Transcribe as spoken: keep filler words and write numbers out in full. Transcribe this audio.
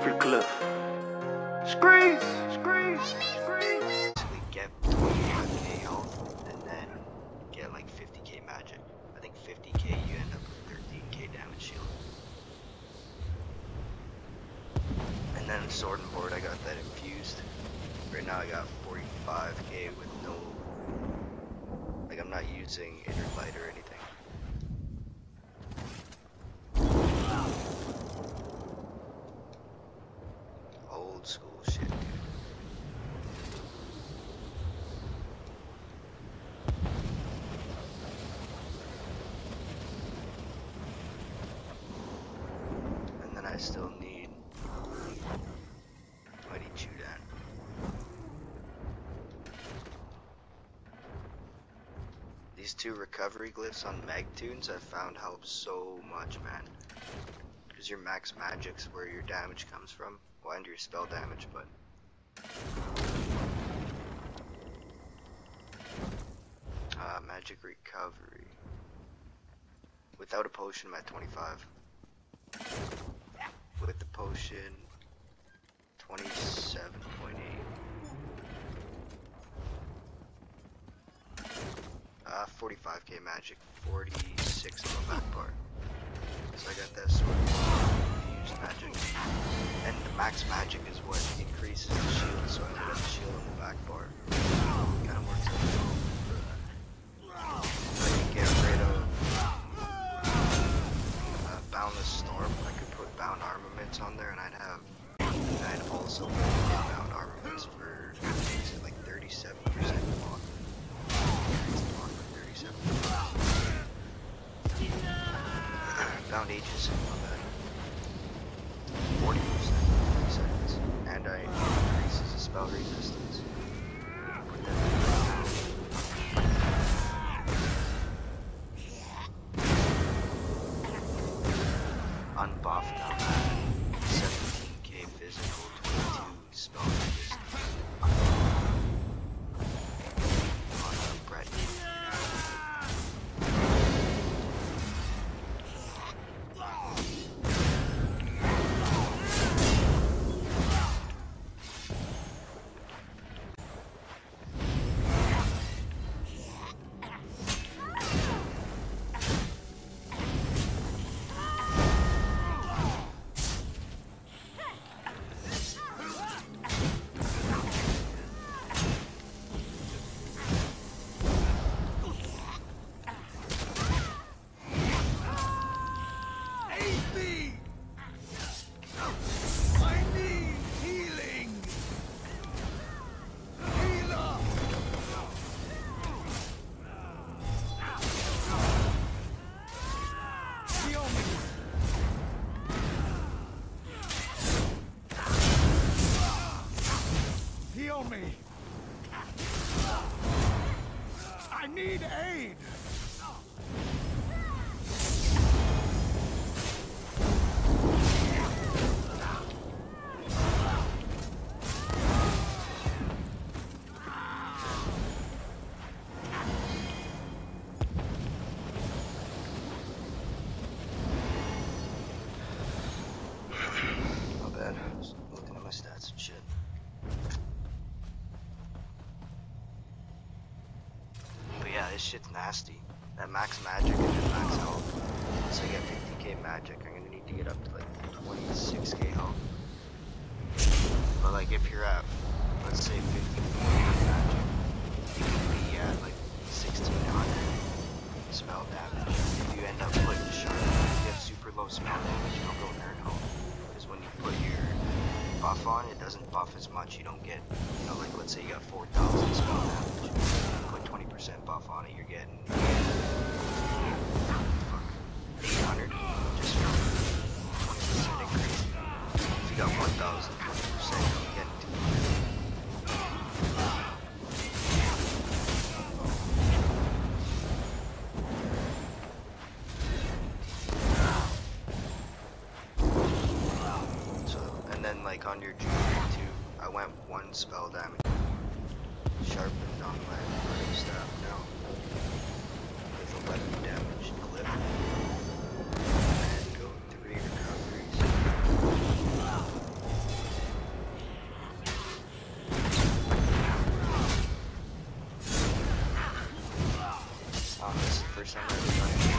Jeffrey Cliff. Screeze! Screeze! Screeze! Basically get twenty-five K health and then get like fifty K magic. I think fifty K you end up with thirteen K damage shield. And then sword and board I got that infused. Right now I got forty-five K with no, like I'm not using inner light or anything. Old school shit, dude. And then I still need Mighty Chudan. These two recovery glyphs on Magtunes I found help so much, man. Because your max magic's where your damage comes from. Well, and your spell damage, but uh, magic recovery. Without a potion, I'm at twenty-five. With the potion, twenty-seven point eight. Uh, forty-five K magic, forty-six on the back part. So I got that sort of infused magic. And the max magic is what increases the shield, so I got the shield on the back bar. Kinda works out. I can get rid of uh, Boundless Storm. I could put Bound Armaments on there and I'd have, and I'd also get Bound Armaments for, is it like thirty-seven percent block? Block for thirty-seven percent. Bound Aegis, my bad. forty percent, thirty seconds. And I increases the spell resistance. Put that unbuffed now, seventeen K physical, twenty-two spell resistance. On a Brett. Me. I need aid. Not bad. Just looking at my stats and shit. Yeah, this shit's nasty. That max magic and then max health. Once I get fifty K magic, I'm gonna need to get up to like twenty-six K health. But like if you're at, let's say fifty-four K magic, you can be at like sixteen hundred spell damage. If you end up putting sharp, if you have super low spell damage, don't go nerd home. Because when you put your buff on, it doesn't buff as much. You don't get, you know, like let's say you got four thousand spell damage. twenty percent buff on it, you're getting eight hundred just from twenty percent increase. If you got one thousand, twenty percent, you get two hundred. So, and then like on your junior too, I went one spell damage. Sharpened on my running staff now with eleven damage clip and go three recoveries. Oh, this is the first time I've ever done it.